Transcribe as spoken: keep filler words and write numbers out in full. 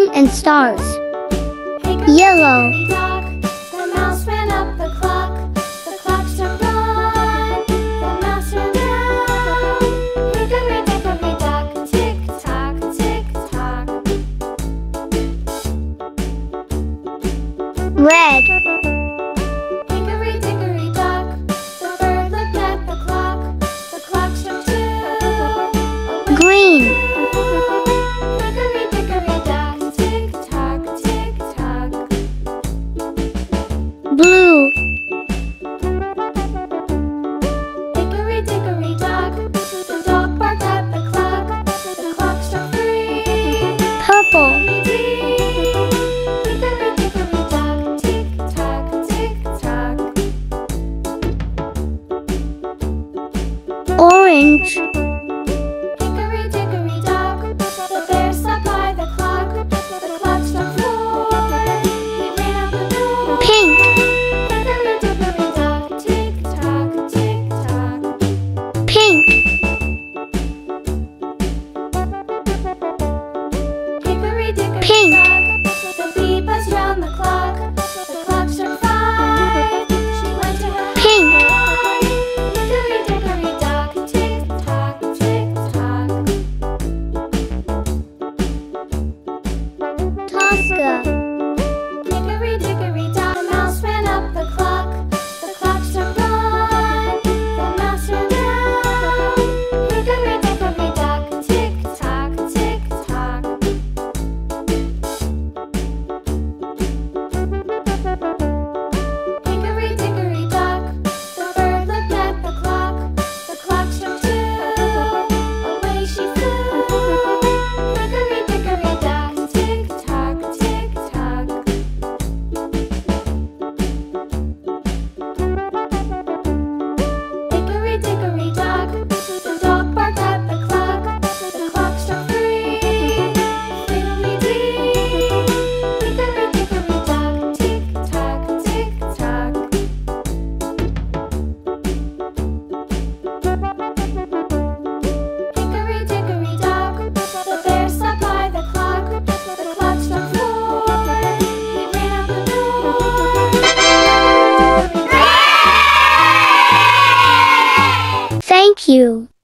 and stars. Yellow. The mouse ran up the clock. The clock struck one. The mouse ran down. Hickory dickory dock. Tick tock, tick tock. Red. Hickory dickory dock. The bird looked at the clock. The clock struck two. Green.